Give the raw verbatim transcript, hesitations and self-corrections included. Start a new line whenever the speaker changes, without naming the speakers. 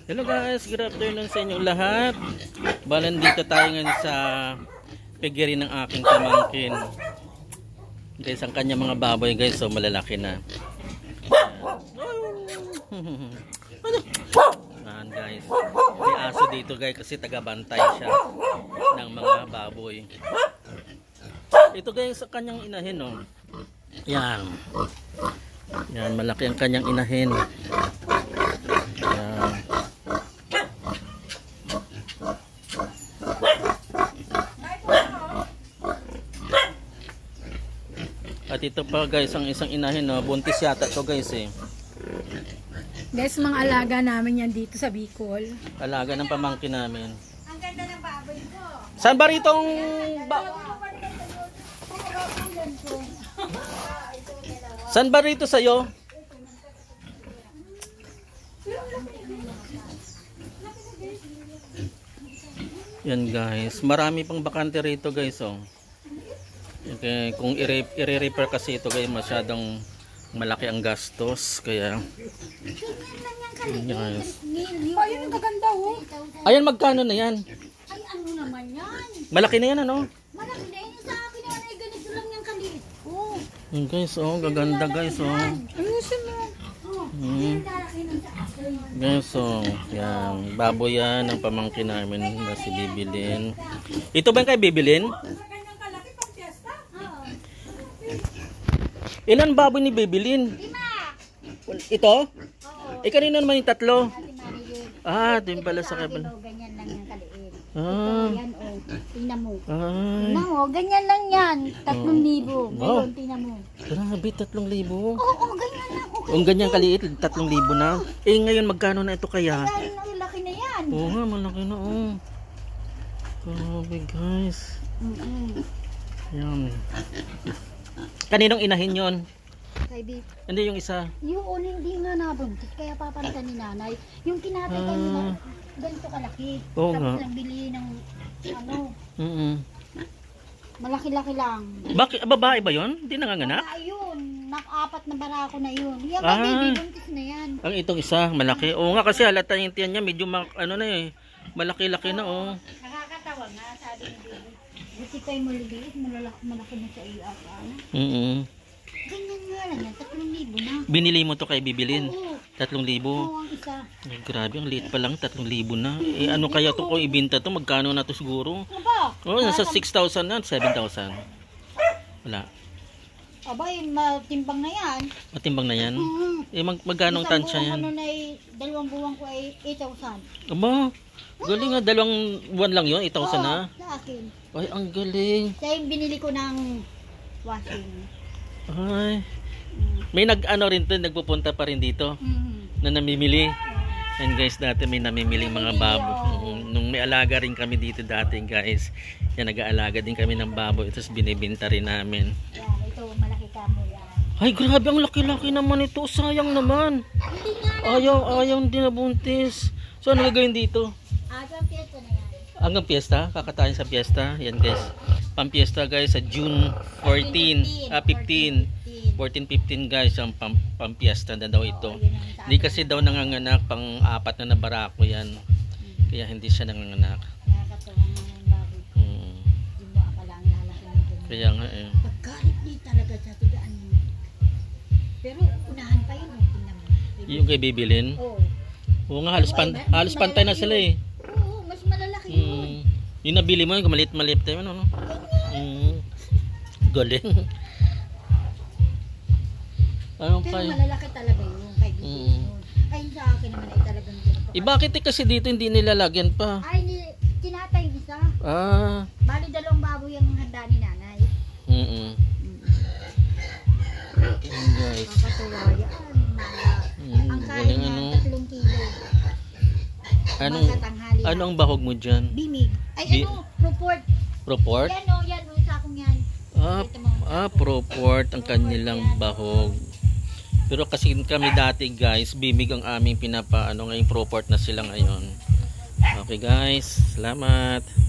Hello guys, good afternoon sa inyo lahat. Balan dito tayo ngayon sa piggery ng aking pamangkin. Guys, ang kanya mga baboy guys, so malalaki na. Ayan guys, may aso dito guys kasi tagabantay siya ng mga baboy. Ito guys sa kanyang inahin, no. Yan. Yan, malaki ang kanyang inahin. Yan. At ito pa guys, ang isang inahin, no? Buntis yata to guys eh.
Guys, mga alaga namin yan dito sa Bicol.
Alaga ng pamangkin namin.
Ang ganda ng baboy ko.
Saan ba rito ang ba Saan ba rito sa'yo? Yan guys, marami pang bakante rito guys, oh. Okay, kung i-repair kasi ito guys, masyadong malaki ang gastos, kaya yan guys.
Ayun ang kaganda, oh.
Ayan, magkano na yan?
Ay, ano naman yan?
Malaki na yan, ano?
Malaki na yan sa akin naman ay ganito lang yung kaliit. Oh.
Yan guys, oh, gaganda guys, oh.
Ayusin mo.
Hmm. Guys, so, yan, baboy yan ang pamangkin namin na si Bibilin. Ito ba yung kay Bibilin? Ilan baboy ni Bibilin? Ito? Eh, kanino naman yung tatlo? Ah, din pala sa kabila.
Ganyan lang yung kaliit.
Ah.
Yan, oh. Tingnan mo.
Ay.
Tingnan mo, ganyan lang yan. Tatlong libo.
Wow.
Ngayon, tingnan mo.
Grabe, tatlong libo.
Oo, oh, ganyan lang. Okay.
Kung ganyan kaliit, tatlong libo na. Eh, ngayon magkano na ito kaya?
Dahil ang laki na yan.
Oo nga, malaki na, oh. Grabe, guys.
Mm-mm.
Yan. Kaninong inahin yon?
Kay Bip.
Hindi yung isa.
Yun, hindi nga nabuntis. Kaya papalitan ni nanay. Yung kinatay
Ah.
kanina, ganito kalaki.
Oo
Tapos
nga.
lang bili ng, ano,
Mm-mm.
malaki-laki lang.
Bakit? Babae ba yon? Hindi nanganganak?
Ah, yun. Nak-apat na barako na yun. Yan,
Ah.
baby, buntis na yan.
Ang itong isa, malaki. Oo nga kasi halata yung tiyan niya, medyo ma- ano na eh. Malaki-laki na, oh.
Nakakatawa nga, sabi ni baby. Buti kayo maliliit, malalaki, malaki na sa iyo ata.
Mm-mm.
Ganyan nga lang yan, tatlong libo na.
Binili mo to kay Bibilin?
Oo.
Tatlong libo?
Oo, ang isa.
Ay, grabe, ang liit pa lang, tatlong libo na. Eh, ano kaya to kung ibinta to? Magkano na to siguro?
Aba,
Oh, nasa six thousand na, seven thousand. Wala.
abay, matimbang na yan.
Matimbang na yan.
Mm.
Eh, mag magkano
Isang
tansya
buwang
yan?
ano na ay, dalawang buwang ko ay eight thousand.
Aba, galing nga, dalawang buwan lang yun, eight thousand na.
Sa akin.
Ay, ang galing.
Kaya yung binili ko ng washing.
Ay, may nag-ano rin to, nagpupunta pa rin dito,
Mm.
na namimili. And guys, dati may namimiling mga babo. Mm, Nung may alaga rin kami dito dati guys, yan, nag-aalaga din kami ng baboy, tapos binibinta rin namin.
Yan, ito, malaki kamo yan.
Ay, grabe, ang laki-laki naman ito. Sayang naman.
Hindi nga.
Ayaw, ayaw, hindi nabuntis. So, ano gagawin dito?
Aga, piyesta na yan.
Hanggang piyesta, kakatayin sa piyesta. Yan guys, pampiesta guys sa June fourteen, ah fifteen, fourteen, fifteen guys, ang pam, pampiesta na daw ito. Hindi kasi daw nanganganak, pang apat na na barako yan. Kaya hindi siya nanganganak.
Nakakatawa nga yung baboy ko.
Hmm.
Hindi mo akala ang lalaki nito.
Kaya nga eh.
Pagkalit di talaga sa tigaan mo. Pero unahan pa yun, oh, tingnan mo.
Yung kay Bibilin.
Oo.
Oo nga, halos, pan, halos pantay na sila eh.
Oo, mas malalaki yun.
Hmm. Yung nabili mo, yung maliit-maliit tayo, ano? Hmm. Galing. Ano
Pero
kayo?
malalaki talaga yun kay Bibi.
Mm.
Ay, sa akin naman ay talagang ganito.
Eh, bakit eh, kasi dito hindi nilalagyan pa?
Ay, ni, tinatay isa.
Ah.
Bali dalawang baboy ang handa ni nanay.
Mm-mm. Ayan, guys.
Kakatuwa yan.
Mm,
Ang kain
galing,
niya,
ano?
tatlong kilo.
Anong,
Magkatanghali
ano
yan.
ang bahog mo dyan?
Bimig. Ay,
Bi-
ano? Proport.
Proport?
Yan o, yan o, sa akong yan.
Ah,
Ito mo.
ah, proport ang kanilang bahog. Pero kasi kami dati guys, bimig ang aming pinapaano, ngayon proport na sila ngayon. Okay guys, salamat.